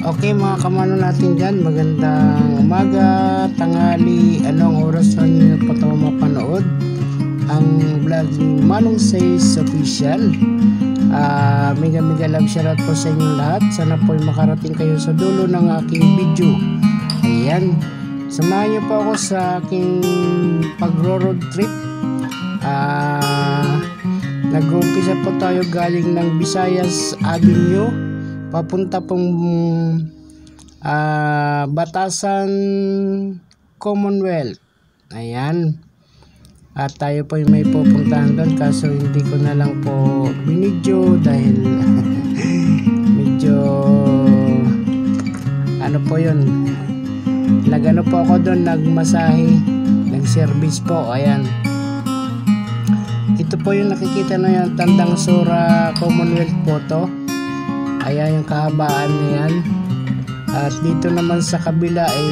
Okay mga kamano natin dyan, magandang umaga, tanghali, anong oras na nyo po ito mapanood ang vlog ni Manong Says Official. Mega love shoutout po sa inyong lahat. Sana po makarating kayo sa dulo ng aking video. Ayan, samahan nyo po ako sa aking pagro-road trip. Nag-umpisa po tayo galing ng Visayas Avenue papunta pong Batasan Commonwealth. Ayan, at tayo po may pupuntahan doon, kaso hindi ko na lang po binidyo dahil medyo ano po yun, nagano po ako doon, nagmasahe, nag-service po. Ayan, ito po yung nakikita na yan, Tandang Sora Commonwealth po to. Ayan yung kahabaan na yan. At dito naman sa kabila ay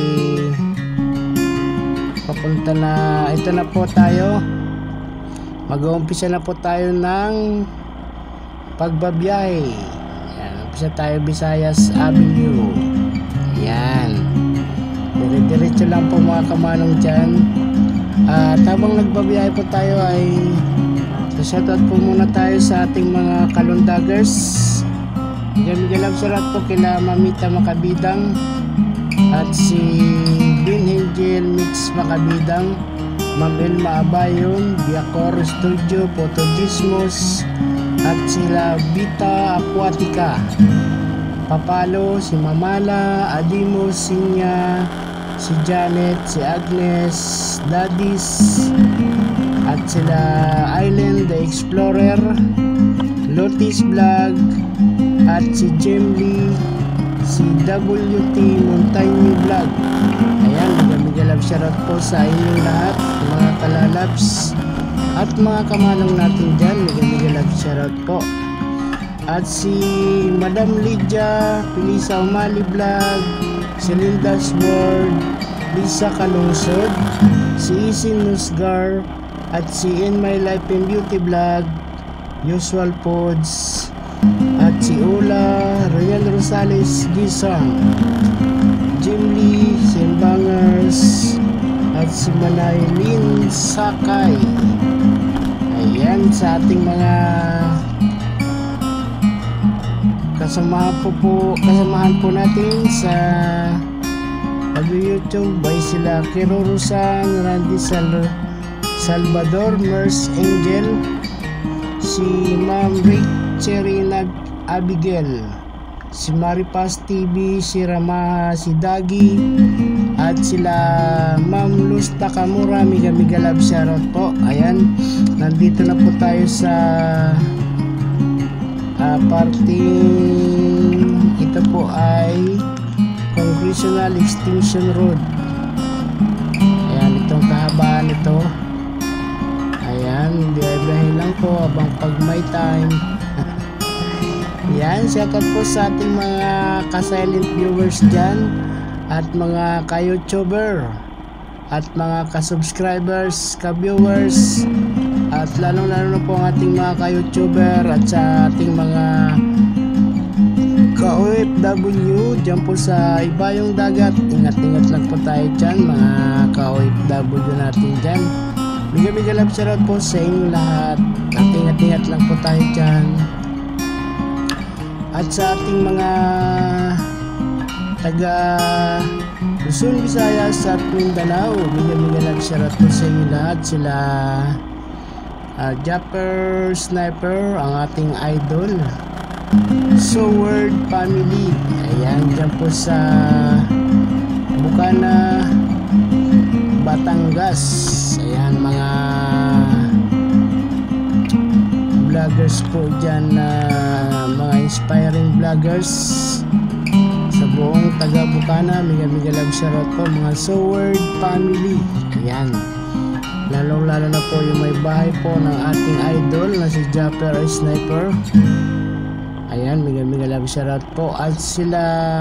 papunta na, ito na po tayo, mag-uumpisa na po tayo ng pagbabiyahe. Ayan, umpisa tayo Visayas Avenue. Ayan, dire-diretso lang po mga kamanong dyan. At habang nagbabiyahe po tayo ay shoutout po muna tayo sa ating mga kalundagers. Galang salat po kila Mamita Makabidang at si Bin Angel Mix Makabidang, Ma'am Elma Abayon, Biacor Studio, Potogismos, at sila Vita Aquatica, Papalo, si Mamala, Adimo, Sinya, si Janet, si Agnes, Dadis, at sila Island the Explorer, Lotis Vlog, at si Jemly, si WT Montagne Vlog. Ayan, mega love shoutout po sa inyong lahat, mga kalalabs at mga kamanong natin dyan. Mega love shoutout po. At si Madam Lydia Pilisa Umali Vlog, si Linda's World, Lisa Kalungsod, si Isin Nusgar, at si In My Life and Beauty Vlog, Usual Pods, at si Ula Royal Rosales Gisang, Jimly Simbangers, at si Manaylin Sakay. Ayan, sa ating mga kasamahan po natin sa pag-YouTube by sila Kiro Rusan, Randy Salvador, Mers Angel, si Ma'am Rick Cherina Abigail, si Maripas TV, si Ramaha, si Dagi, at sila Ma'am Luz Takamura. Mega love shoutout po. Ayan, nandito na po tayo sa parting, ito po ay Congressional Extension Road. Ayan, itong kahabaan ito. Ayan, biyahe lang po habang pag may time. Yan, shoutout po sa ating mga ka-silent viewers dyan, at mga ka-YouTuber, at mga ka-subscribers, ka-viewers, at lalong na po ang ating mga ka-YouTuber at sa ating mga ka-OFW dyan po sa ibayong dagat. Ingat lang po tayo dyan, mga ka-OFW natin dyan. Mega love shoutout po sa inyong lahat, at ingat lang po tayo dyan. At sa ating mga taga Luzon, Visayas at Mindanao, mega love shoutout po sa inyo lahat. Sila Japper Sniper, ang ating idol, Soward Family. Ayan, dyan po sa Bukana, Batangas. Ayan, mga vloggers po dyan, mga inspiring vloggers sa buong taga Bukana. Mega love shoutout po mga Soward Family. Ayan, lalo na po yung may bahay po ng ating idol na si Japper Sniper. Ayan, mega love shoutout po. At sila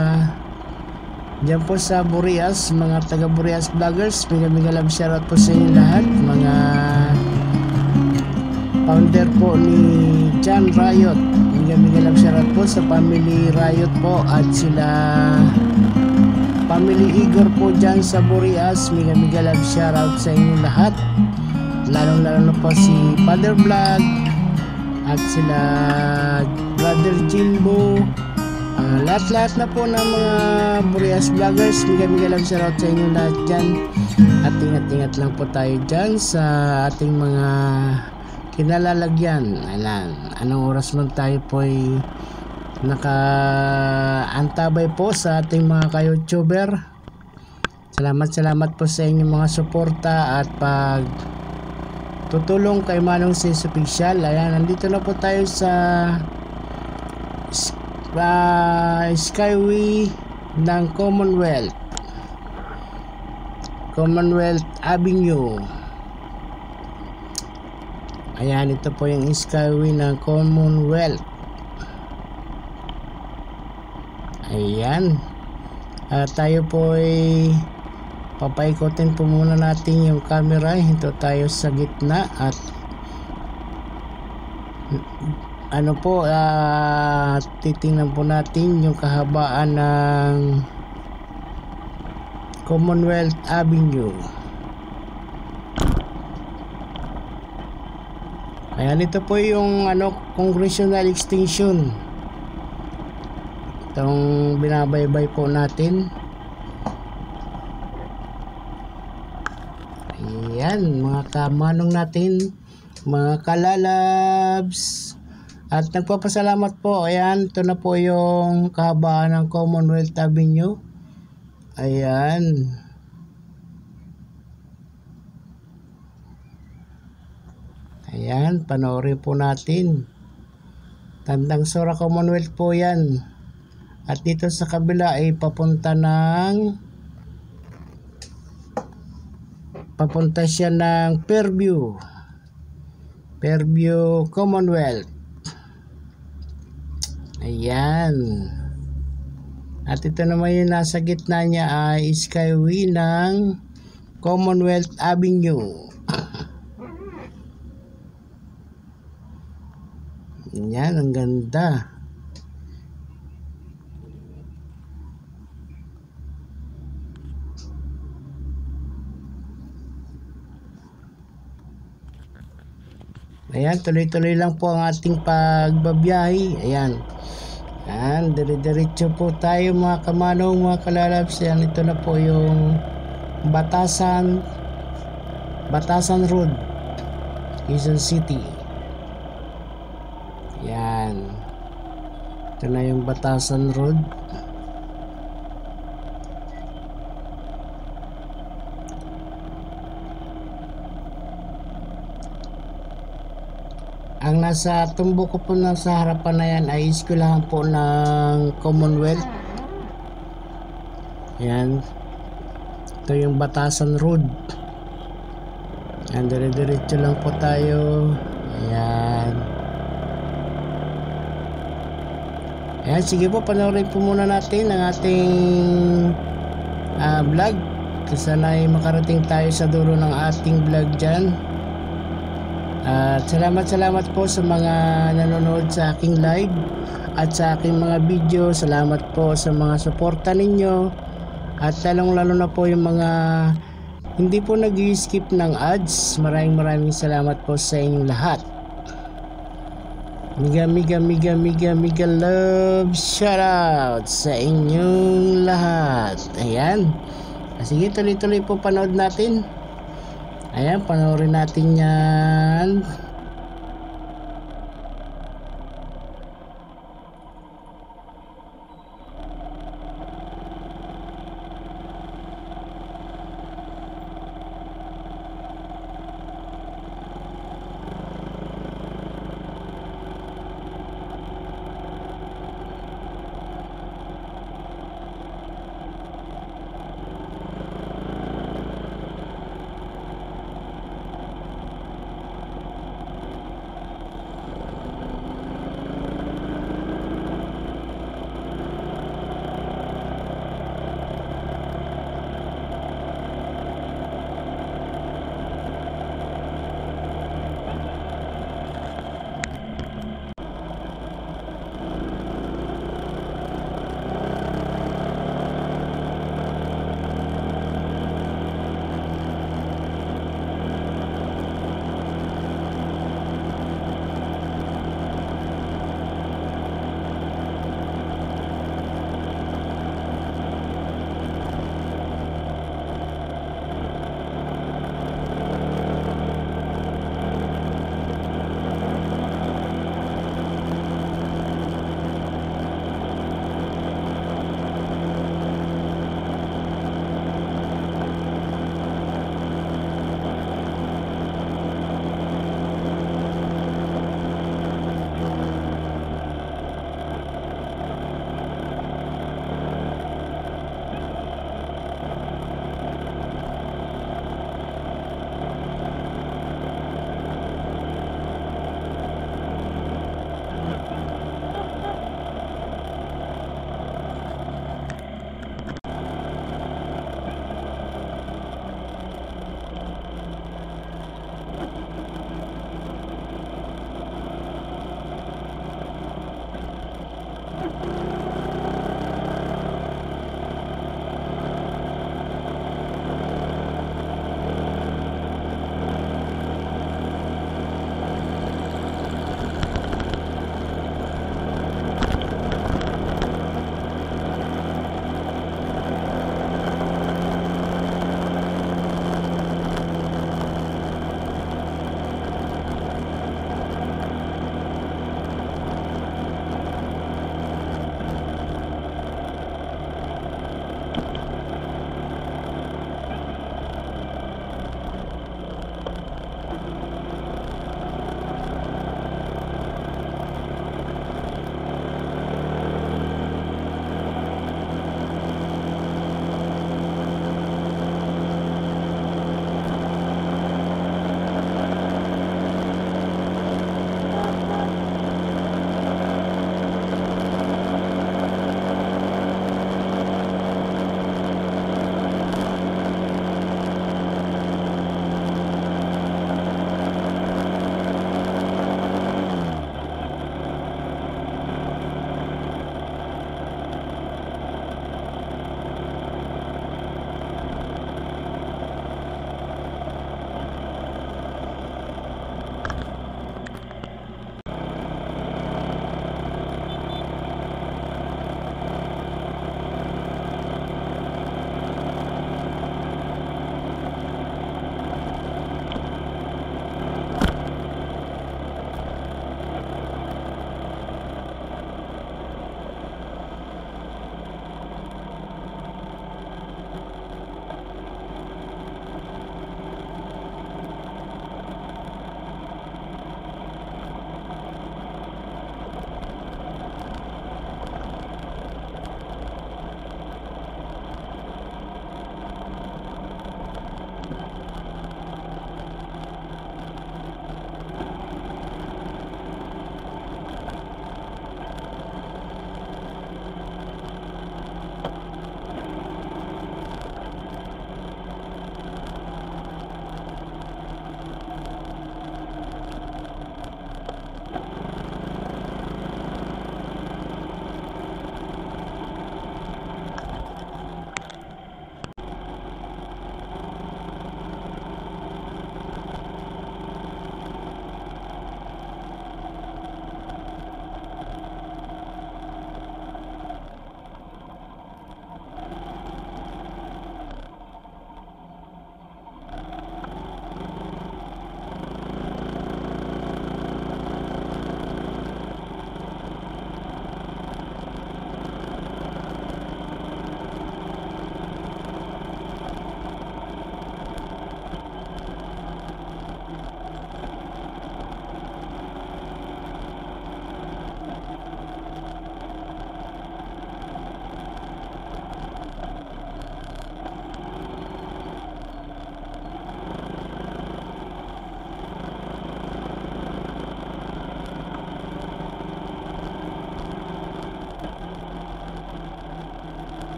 dyan po sa Burias, mga taga Burias vloggers, mega love shoutout po sa inyo lahat. Mga founder po ni John Riot, mega love shoutout po sa family Riot po at sila family Igor po dyan sa Burias. Mega love shoutout sa inyo lahat, lalong na po si Father Vlog at sila Brother Jimbo, lahat na po ng mga Burias vloggers. Mega love shoutout sa inyo lahat dyan, at ingat lang po tayo dyan sa ating mga kinalalagyan. Anong oras man tayo po ay nakaantabay po sa ating mga ka-YouTuber. Salamat po sa inyong mga suporta at pag tutulong kay Manong Sis Official. Nandito na po tayo sa Skyway ng Commonwealth Avenue. Ito po yung Skyway ng Commonwealth. Tayo po ay papaikotin po muna natin yung camera. Hinto tayo sa gitna at titingnan po natin yung kahabaan ng Commonwealth Avenue. Ito po yung congressional extension. Itong binabaybay po natin. Mga kamanong natin, mga kalalabs, at nagpapasalamat po. Ito na po yung kahabaan ng Commonwealth Avenue. Panoorin po natin. Tandang Sora Commonwealth po yan. At dito sa kabila ay papunta siya ng Fairview Commonwealth. At ito naman yung nasa gitna niya ay Skyway ng Commonwealth Avenue. Ang ganda. Tuloy-tuloy lang po ang ating pagbabiyahe. Dire-diretso po tayo mga kamanong, mga kalalabs. Ito na po yung Batasan Road, Quezon City. Ito na yung Batasan Road. Ang nasa tumbok ko po sa harapan na yan ay eskwelahan po ng Commonwealth. Ito yung Batasan Road. Dire-diretso lang po tayo. Sige po, panoorin po muna natin ang ating vlog. Sana ay makarating tayo sa dulo ng ating vlog dyan. At salamat po sa mga nanonood sa aking live at sa aking mga video. Salamat po sa mga suporta ninyo, at lalong-lalo na po yung mga hindi po nag-skip ng ads. Maraming salamat po sa inyong lahat. Mega love shoutout sa inyong lahat. Sige, tuloy-tuloy po panood natin. Panoorin natin yan.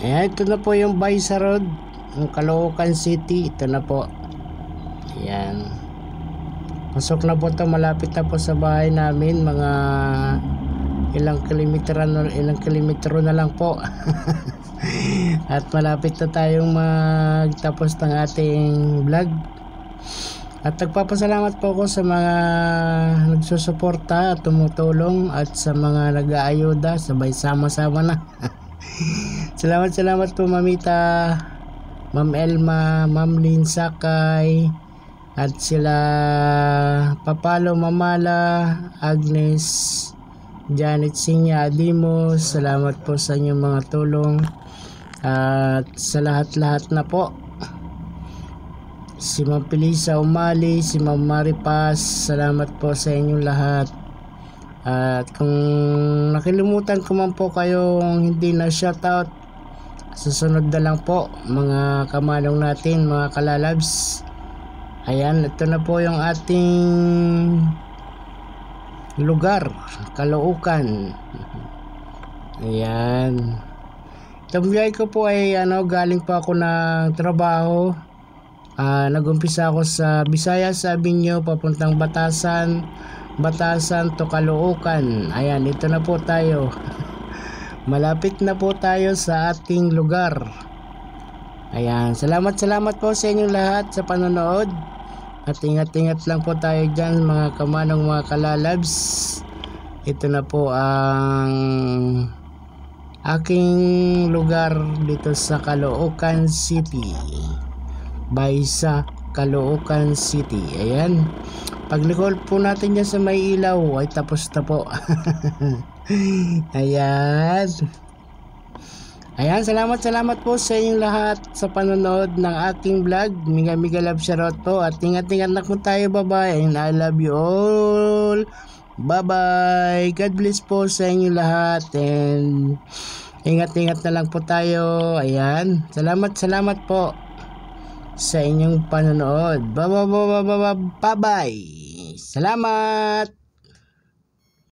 Ayan, ito na po yung Baisa Road, yung Caloocan City. Ito na po. Ayan. Pasok na po ito. Malapit na po sa bahay namin. Mga ilang kilometro na lang po. At malapit na tayong magtapos ng ating vlog. At nagpapasalamat po ako sa mga nagsusuporta at tumutulong, at sa mga nag-aayuda, sabay sama-sama na. Salamat po Mamita, Ma'am Elma, Ma'am Lynn Sakay, at sila Papalo Mamala, Agnes, Janet Sinya, Adimos. Salamat po sa inyong mga tulong, at sa lahat-lahat na po. Si Ma'am Pilisa Umali, si Ma'am Maripas, salamat po sa inyong lahat. At kung nakilimutan ko man po kayong hindi na shoutout, susunod na lang po mga kamanong natin, mga kalalabs. Ayan, ito na po yung ating lugar, Caloocan. Ayan. Itong biyay ko po ay galing pa ako ng trabaho. Nag-umpisa ako sa Visayas Avenue papuntang Batasan to Caloocan. Ayan, ito na po tayo. Malapit na po tayo sa ating lugar. Ayan, salamat po sa inyong lahat sa panonood. At ingat-ingat lang po tayo dyan mga kamanong, mga kalalabs. Ito na po ang aking lugar dito sa Caloocan City. Baisa, Caloocan City. Ayan. Pag-recall po natin yan sa may ilaw, ay tapos na po. Ayan. Ayan, salamat po sa inyong lahat sa panonood ng aking vlog. Miga love shoutout po. At ingat-ingat na po tayo. Bye-bye. And I love you all. Bye-bye. God bless po sa inyong lahat. And ingat-ingat na lang po tayo. Ayan. Salamat po sa inyong panonood. Bye-bye. Salamat.